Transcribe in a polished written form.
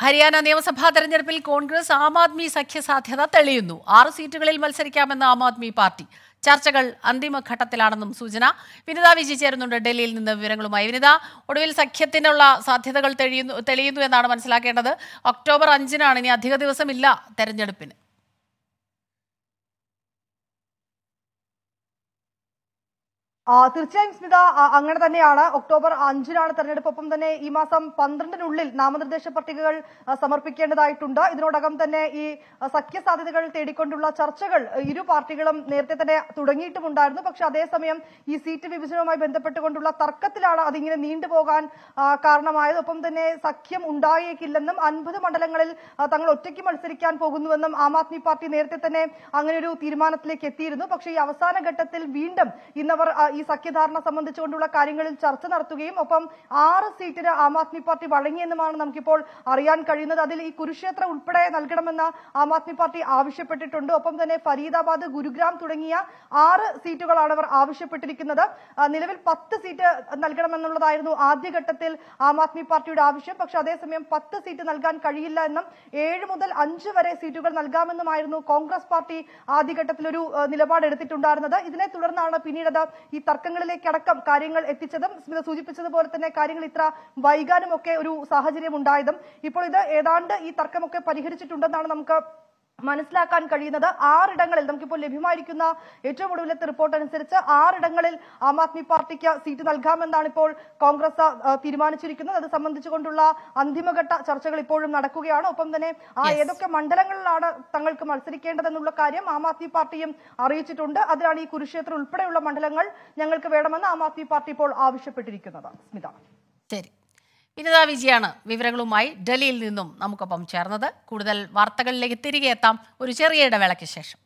ഹരിയാന നിയമസഭാ തെരഞ്ഞെടുപ്പിൽ കോൺഗ്രസ് ആം ആദ്മി സഖ്യസാധ്യത തെളിയുന്നു. 6 സീറ്റുകളിൽ മത്സരിക്കാമെന്ന് ആം ആദ്മി പാർട്ടി. ചർച്ചകൾ അന്തിമഘട്ടത്തിലാണെന്നും സൂചന. വിനിത വിജി ചേരുന്നുണ്ട് ഡൽഹിയിൽ നിന്ന് വിവരങ്ങളുമായി. വിനിത, ഒടുവിൽ സഖ്യത്തിനുള്ള സാധ്യതകൾ തെളിയുന്നു എന്നാണ് മനസ്സിലാക്കേണ്ടത്. ഒക്ടോബർ 5-നാണ്, ഇനി അധിക ദിവസമില്ല തെരഞ്ഞെടുപ്പിന്. തീർച്ചയായും സ്മിത, അങ്ങനെ തന്നെയാണ്. ഒക്ടോബർ 5-നാണ് തെരഞ്ഞെടുപ്പ്. ഒപ്പം തന്നെ ഈ മാസം 12-നുള്ളിൽ നാമനിർദ്ദേശ പട്ടികകൾ സമർപ്പിക്കേണ്ടതായിട്ടുണ്ട്. ഇതിനോടകം തന്നെ ഈ സഖ്യ സാധ്യതകൾ തേടിക്കൊണ്ടുള്ള ചർച്ചകൾ ഇരു പാർട്ടികളും നേരത്തെ തന്നെ തുടങ്ങിയിട്ടുമുണ്ടായിരുന്നു. പക്ഷെ അതേസമയം ഈ സീറ്റ് വിഭജനവുമായി ബന്ധപ്പെട്ടുകൊണ്ടുള്ള തർക്കത്തിലാണ് അതിങ്ങനെ നീണ്ടുപോകാൻ കാരണമായത്. ഒപ്പം തന്നെ സഖ്യം ഉണ്ടായേക്കില്ലെന്നും 50 മണ്ഡലങ്ങളിൽ തങ്ങൾ ഒറ്റയ്ക്ക് മത്സരിക്കാൻ പോകുന്നുവെന്നും ആം ആദ്മി പാർട്ടി നേരത്തെ തന്നെ അങ്ങനെ ഒരു തീരുമാനത്തിലേക്ക് എത്തിയിരുന്നു. പക്ഷേ ഈ അവസാന ഘട്ടത്തിൽ വീണ്ടും ഇന്നവർ ഈ സഖ്യധാരണ സംബന്ധിച്ചുകൊണ്ടുള്ള കാര്യങ്ങളിൽ ചർച്ച നടത്തുകയും ഒപ്പം 6 സീറ്റിന് ആം ആദ്മി പാർട്ടി വഴങ്ങിയെന്നുമാണ് നമുക്കിപ്പോൾ അറിയാൻ കഴിയുന്നത്. അതിൽ ഈ കുരുക്ഷേത്ര ഉൾപ്പെടെ നൽകണമെന്ന് ആം ആദ്മി പാർട്ടി ആവശ്യപ്പെട്ടിട്ടുണ്ട്. ഒപ്പം തന്നെ ഫരീദാബാദ്, ഗുരുഗ്രാം തുടങ്ങിയ 6 സീറ്റുകളാണ് അവർ ആവശ്യപ്പെട്ടിരിക്കുന്നത്. നിലവിൽ 10 സീറ്റ് നൽകണമെന്നുള്ളതായിരുന്നു ആദ്യഘട്ടത്തിൽ ആം ആദ്മി പാർട്ടിയുടെ ആവശ്യം. പക്ഷെ അതേസമയം 10 സീറ്റ് നൽകാൻ കഴിയില്ല എന്നും 7 മുതൽ 5 വരെ സീറ്റുകൾ നൽകാമെന്നുമായിരുന്നു കോൺഗ്രസ് പാർട്ടി ആദ്യഘട്ടത്തിൽ ഒരു നിലപാടെടുത്തിട്ടുണ്ടായിരുന്നത്. ഇതിനെ തുടർന്നാണ് പിന്നീട് ഈ തർക്കങ്ങളിലേക്കടക്കം കാര്യങ്ങൾ എത്തിച്ചതും സ്മിത സൂചിപ്പിച്ചതുപോലെ തന്നെ കാര്യങ്ങൾ ഇത്ര വൈകാനുമൊക്കെ ഒരു സാഹചര്യം ഉണ്ടായതും ഇപ്പോൾ ഇത് ഏതാണ്ട് ഈ തർക്കമൊക്കെ പരിഹരിച്ചിട്ടുണ്ടെന്നാണ് നമുക്ക് മനസ്സിലാക്കാൻ കഴിയുന്നത്. 6 ഇടങ്ങളിൽ നമുക്കിപ്പോൾ ലഭ്യമായിരിക്കുന്ന ഏറ്റവും ഒടുവിലത്തെ റിപ്പോർട്ട് അനുസരിച്ച് 6 ഇടങ്ങളിൽ ആം ആദ്മി പാർട്ടിക്ക് സീറ്റ് നൽകാമെന്നാണ് ഇപ്പോൾ കോൺഗ്രസ് തീരുമാനിച്ചിരിക്കുന്നത്. അത് സംബന്ധിച്ചുകൊണ്ടുള്ള അന്തിമഘട്ട ചർച്ചകൾ ഇപ്പോഴും നടക്കുകയാണ്. ഒപ്പം തന്നെ ഏതൊക്കെ മണ്ഡലങ്ങളിലാണ് തങ്ങൾക്ക് മത്സരിക്കേണ്ടതെന്നുള്ള കാര്യം ആം ആദ്മി പാർട്ടിയും അറിയിച്ചിട്ടുണ്ട്. അതിലാണ് ഈ കുരുക്ഷേത്ര ഉൾപ്പെടെയുള്ള മണ്ഡലങ്ങൾ ഞങ്ങൾക്ക് വേണമെന്ന് ആം ആദ്മി പാർട്ടി ഇപ്പോൾ ആവശ്യപ്പെട്ടിരിക്കുന്നത്. സ്മിത, ശരി. വിനിത വിജയാണ് വിവരങ്ങളുമായി ഡൽഹിയിൽ നിന്നും നമുക്കൊപ്പം ചേർന്നത്. കൂടുതൽ വാർത്തകളിലേക്ക് തിരികെ എത്താം ഒരു ചെറിയ ഇടവേളയ്ക്ക് ശേഷം.